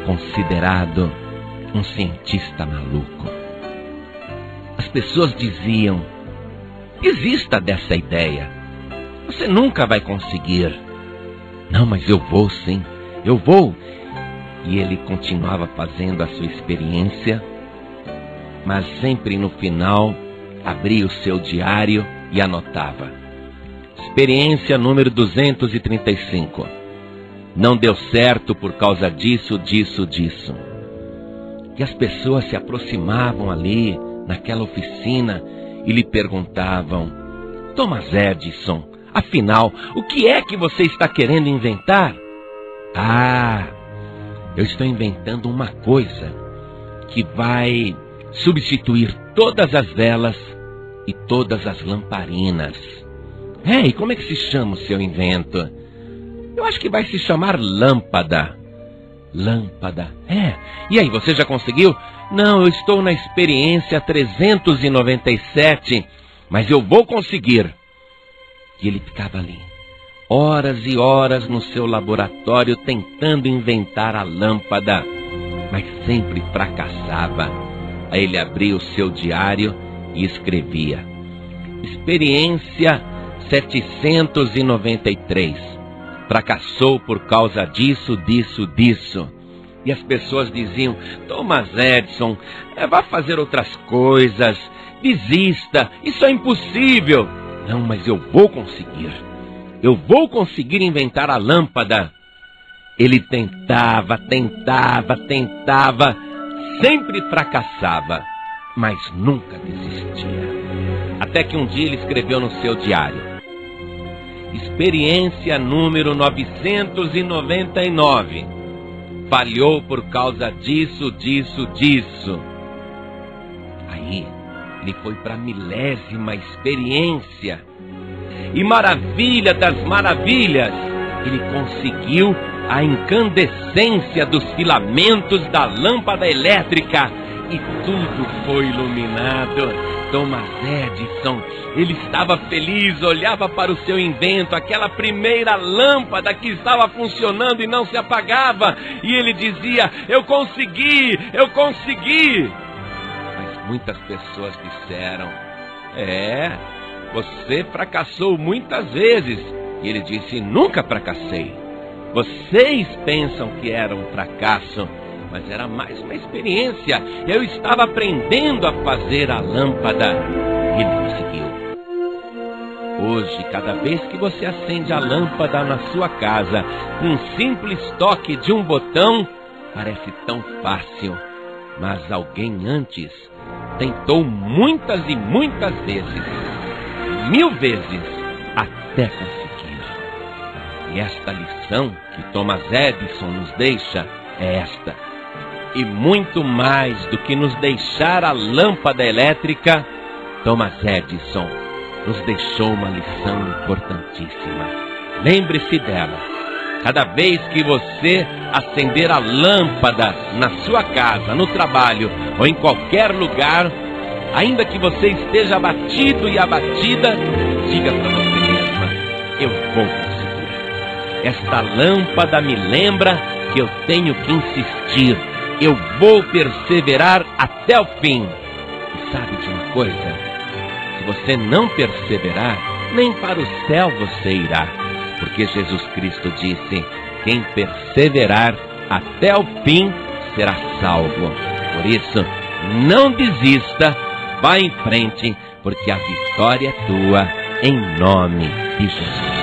considerado um cientista maluco. As pessoas diziam: desista dessa ideia, você nunca vai conseguir. Não, mas eu vou sim, eu vou. E ele continuava fazendo a sua experiência, mas sempre no final abria o seu diário e anotava: experiência número 235. Não deu certo por causa disso, disso, disso. E as pessoas se aproximavam ali, naquela oficina, e lhe perguntavam: Thomas Edison, afinal, o que é que você está querendo inventar? Ah, eu estou inventando uma coisa que vai substituir todas as velas e todas as lamparinas. E como é que se chama o seu invento? Eu acho que vai se chamar lâmpada. Lâmpada. E aí, você já conseguiu? Não, eu estou na experiência 397, mas eu vou conseguir. E ele ficava ali, horas e horas no seu laboratório tentando inventar a lâmpada, mas sempre fracassava. Aí ele abria o seu diário e escrevia: experiência 793. Fracassou por causa disso, disso, disso. E as pessoas diziam: Thomas Edison, vá fazer outras coisas, desista, isso é impossível. Não, mas eu vou conseguir. Eu vou conseguir inventar a lâmpada. Ele tentava, sempre fracassava, mas nunca desistia. Até que um dia ele escreveu no seu diário: experiência número 999. Falhou por causa disso, disso, disso. Aí ele foi para a 1000ª experiência. E maravilha das maravilhas, ele conseguiu a incandescência dos filamentos da lâmpada elétrica e tudo foi iluminado. Thomas Edison, ele estava feliz, olhava para o seu invento, aquela primeira lâmpada que estava funcionando e não se apagava, e ele dizia: eu consegui, eu consegui. Mas muitas pessoas disseram: você fracassou muitas vezes. E ele disse: nunca fracassei. Vocês pensam que era um fracasso, mas era mais uma experiência. Eu estava aprendendo a fazer a lâmpada e ele conseguiu. Hoje, cada vez que você acende a lâmpada na sua casa, um simples toque de um botão parece tão fácil, mas alguém antes tentou muitas e muitas vezes, 1000 vezes, até conseguir. E esta lição que Thomas Edison nos deixa é esta: e muito mais do que nos deixar a lâmpada elétrica, Thomas Edison nos deixou uma lição importantíssima. Lembre-se dela. Cada vez que você acender a lâmpada na sua casa, no trabalho ou em qualquer lugar, ainda que você esteja abatido e abatida, diga para você mesma: eu vou conseguir. Esta lâmpada me lembra que eu tenho que insistir. Eu vou perseverar até o fim. E sabe de uma coisa? Se você não perseverar, nem para o céu você irá. Porque Jesus Cristo disse: quem perseverar até o fim será salvo. Por isso, não desista, vá em frente, porque a vitória é tua, em nome de Jesus.